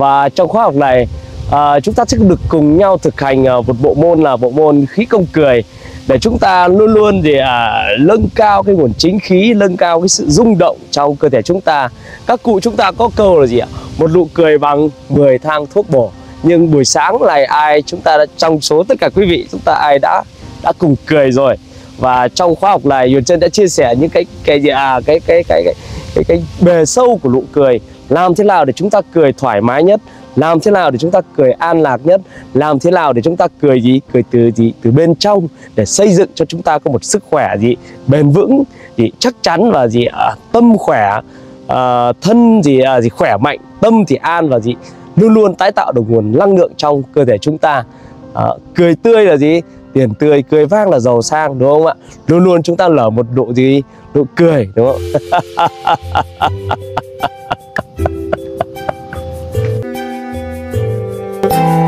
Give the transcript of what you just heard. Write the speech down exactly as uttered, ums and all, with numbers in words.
Và trong khóa học này à, chúng ta sẽ được cùng nhau thực hành à, một bộ môn là bộ môn khí công cười, để chúng ta luôn luôn thì à, nâng cao cái nguồn chính khí, nâng cao cái sự rung động trong cơ thể chúng ta. Các cụ chúng ta có câu là gì ạ? Một nụ cười bằng mười thang thuốc bổ. Nhưng buổi sáng này ai chúng ta đã, trong số tất cả quý vị chúng ta ai đã đã cùng cười rồi. Và trong khóa học này Huyền Trân đã chia sẻ những cái cái gì à cái cái cái cái cái, cái bề sâu của nụ cười, làm thế nào để chúng ta cười thoải mái nhất, làm thế nào để chúng ta cười an lạc nhất, làm thế nào để chúng ta cười gì cười từ gì từ bên trong, để xây dựng cho chúng ta có một sức khỏe gì bền vững, gì chắc chắn, và gì à, tâm khỏe, à, thân gì à, gì khỏe mạnh, tâm thì an, và gì luôn luôn tái tạo được nguồn năng lượng trong cơ thể chúng ta. À, cười tươi là gì? Tiền tươi, cười vang là giàu sang, đúng không ạ? Luôn luôn chúng ta nở một nụ gì nụ cười, đúng không?